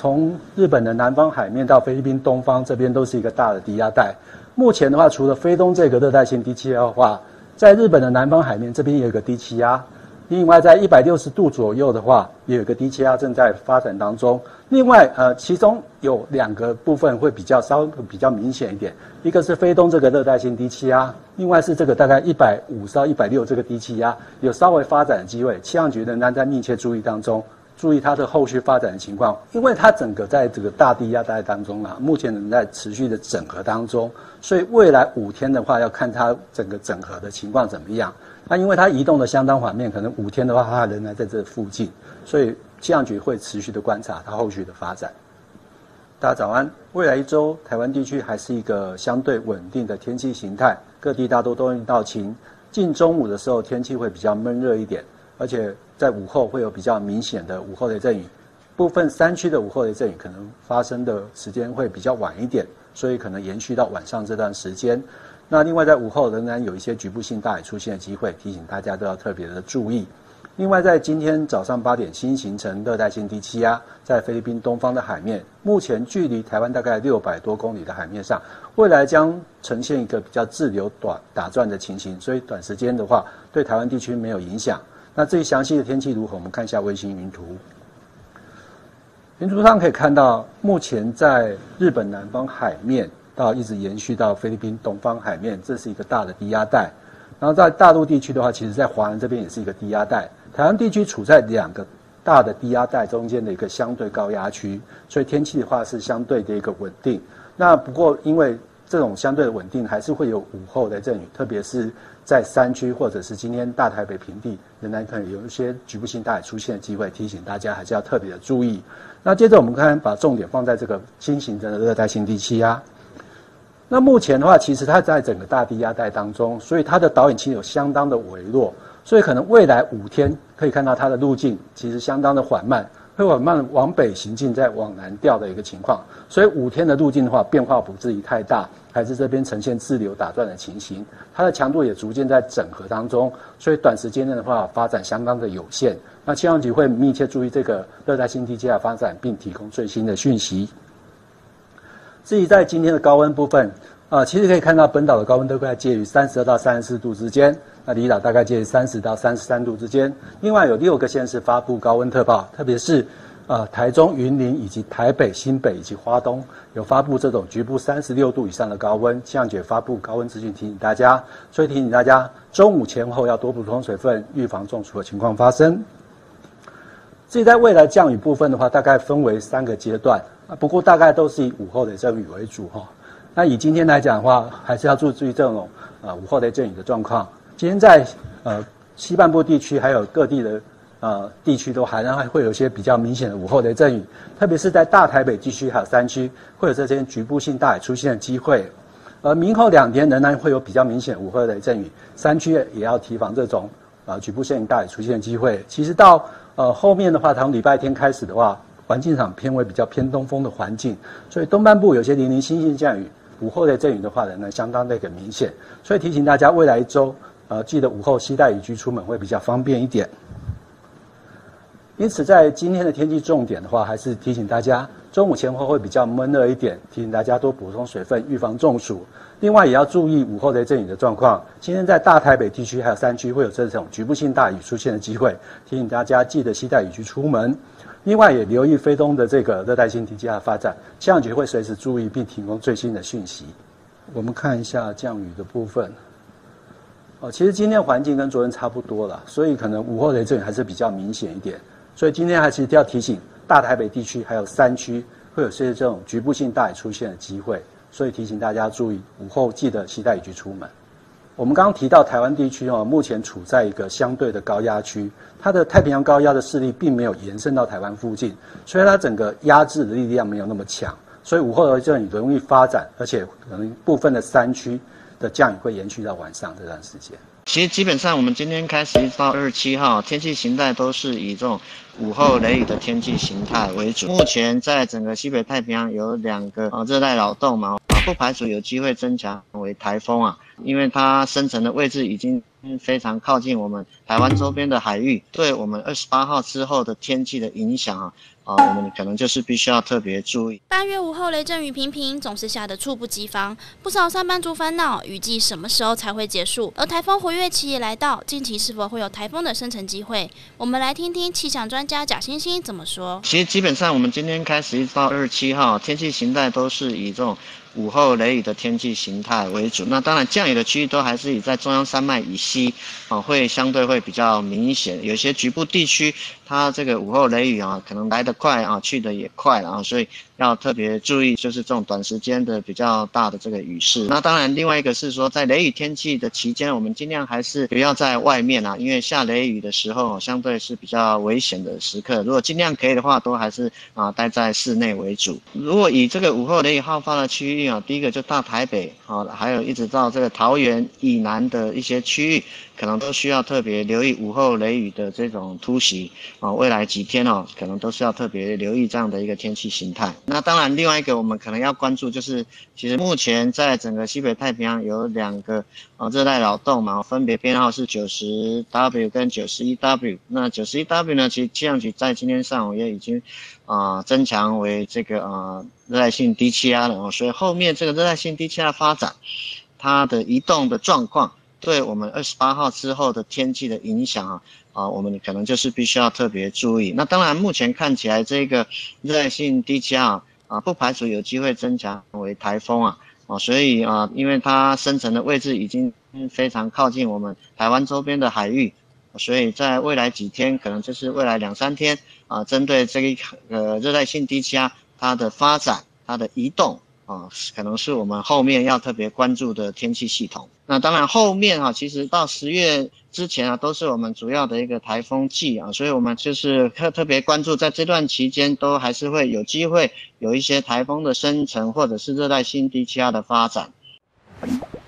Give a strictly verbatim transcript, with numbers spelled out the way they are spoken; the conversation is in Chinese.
从日本的南方海面到菲律宾东方这边都是一个大的低压带。目前的话，除了菲东这个热带性低气压的话，在日本的南方海面这边也有一个低气压。另外，在一百六十度左右的话，也有一个低气压正在发展当中。另外，呃，其中有两个部分会比较稍微比较明显一点，一个是菲东这个热带性低气压，另外是这个大概一百五十到一百六十这个低气压有稍微发展的机会，气象局仍然在密切注意当中。注意它的后续发展的情况，因为它整个在这个大低压带当中啊，目前仍在持续的整合当中，所以未来五天的话，要看它整个整合的情况怎么样。那因为它移动的相当缓慢，可能五天的话，它仍然在这附近，所以气象局会持续的观察它后续的发展。大家早安，未来一周台湾地区还是一个相对稳定的天气形态，各地大多多云到晴。近中午的时候，天气会比较闷热一点。而且在午后会有比较明显的午后雷阵雨，部分山区的午后雷阵雨可能发生的时间会比较晚一点，所以可能延续到晚上这段时间。那另外在午后仍然有一些局部性大雨出现的机会，提醒大家都要特别的注意。另外在今天早上八点新形成热带性低气压，在菲律宾东方的海面，目前距离台湾大概六百多公里的海面上，未来将呈现一个比较滞留短打转的情形，所以短时间的话对台湾地区没有影响。那至于详细的天气如何，我们看一下卫星云图。云图上可以看到，目前在日本南方海面到一直延续到菲律宾东方海面，这是一个大的低压带。然后在大陆地区的话，其实在华南这边也是一个低压带。台湾地区处在两个大的低压带中间的一个相对高压区，所以天气的话是相对的一个稳定。那不过因为这种相对的稳定，还是会有午后雷阵雨，特别是在山区或者是今天大台北平地，仍然可能有一些局部性大雨出现的机会，提醒大家还是要特别的注意。那接着我们看，把重点放在这个新形成的热带性低气压。那目前的话，其实它在整个大低压带当中，所以它的导引器有相当的微弱，所以可能未来五天可以看到它的路径其实相当的缓慢。会缓慢往北行进，再往南调的一个情况，所以五天的路径的话，变化不至于太大，还是这边呈现滞留打转的情形。它的强度也逐渐在整合当中，所以短时间内的话，发展相当的有限。那气象局会密切注意这个热带性低气压发展，并提供最新的讯息。至于在今天的高温部分，啊，其实可以看到本岛的高温都在介于三十二到三十四度之间。那离岛大概介于三十到三十三度之间。另外有六个县市发布高温特报，特别是呃台中、云林以及台北、新北以及花东有发布这种局部三十六度以上的高温，气象局发布高温资讯提醒大家，所以提醒大家中午前后要多补充水分，预防中暑的情况发生。至于在未来降雨部分的话，大概分为三个阶段，不过大概都是以午后雷阵雨为主哈。那以今天来讲的话，还是要注意这种呃午后雷阵雨的状况。今天在呃西半部地区还有各地的呃地区都还还会有一些比较明显的午后雷阵雨，特别是在大台北地区还有山区会有这些局部性大雨出现的机会。而明后两天仍然会有比较明显的午后雷阵雨，山区也要提防这种呃局部性大雨出现的机会。其实到呃后面的话，从礼拜天开始的话，环境上偏为比较偏东风的环境，所以东半部有些零零星星降雨，午后雷阵雨的话呢相当的一个明显，所以提醒大家未来一周。呃，记得午后携带雨具出门会比较方便一点。因此，在今天的天气重点的话，还是提醒大家，中午前后会比较闷热一点，提醒大家多补充水分，预防中暑。另外，也要注意午后雷阵雨的状况。今天在大台北地区还有山区会有这种局部性大雨出现的机会，提醒大家记得携带雨具出门。另外，也留意菲东的这个热带性低气压发展，气象局会随时注意并提供最新的讯息。我们看一下降雨的部分。哦，其实今天环境跟昨天差不多了，所以可能午后雷阵雨还是比较明显一点。所以今天还是要提醒大台北地区还有山区会有些这种局部性大雨出现的机会，所以提醒大家注意午后记得携带雨具出门。我们刚刚提到台湾地区哦，目前处在一个相对的高压区，它的太平洋高压的势力并没有延伸到台湾附近，所以它整个压制的力量没有那么强，所以午后雷阵雨容易发展，而且可能部分的山区的降雨会延续到晚上这段时间。 其实基本上我们今天开始一直到二十七号，天气形态都是以这种午后雷雨的天气形态为主。目前在整个西北太平洋有两个呃热带扰动嘛，不排除有机会增强为台风啊，因为它生成的位置已经非常靠近我们台湾周边的海域，对我们二十八号之后的天气的影响啊，啊，我们可能就是必须要特别注意。 八月午后雷阵雨频频，总是下得猝不及防，不少上班族烦恼雨季什么时候才会结束？而台风活跃期也来到，近期是否会有台风的生成机会？我们来听听气象专家贾欣欣怎么说。 其实基本上我们今天开始一直到二十七号，天气形态都是以这种午后雷雨的天气形态为主。那当然降雨的区域都还是以在中央山脉以西啊，会相对会比较明显。有些局部地区它这个午后雷雨啊，可能来得快啊，去得也快啊，所以要特别注意，就是这种短时间的比较大的这个雨势。那当然另外一个是说，在雷雨天气的期间，我们尽量还是不要在外面啊，因为下雷雨的时候相对是比较危险的时刻。如果尽量可以的话，都还是啊待在室内为主。如果以这个午后雷雨好发的区域啊，第一个就大台北啊，还有一直到这个桃园以南的一些区域，可能都需要特别留意午后雷雨的这种突袭啊。未来几天哦，可能都是要特别留意这样的一个天气形态。那当然，另外一个我们可能要关注就是，其实目前在整个西北太平洋有两个啊热带扰动嘛，分别编号是九十 W 跟九十一 W。那九十一 W 呢，其实气象局在今天上午也已经啊增强为这个啊热带性低气压了哦，所以后面这个热带性低气压发展，它的移动的状况，对我们二十八号之后的天气的影响啊。啊，我们可能就是必须要特别注意。那当然，目前看起来这个热带性低气压啊，不排除有机会增强为台风啊。啊，所以啊，因为它生成的位置已经非常靠近我们台湾周边的海域，所以在未来几天，可能就是未来两三天啊，针对这一个热带性低气压它的发展、它的移动。啊，可能是我们后面要特别关注的天气系统。那当然后面啊，其实到十月之前啊，都是我们主要的一个台风季啊，所以我们就是特特别关注，在这段期间都还是会有机会有一些台风的生成，或者是热带性低气压的发展。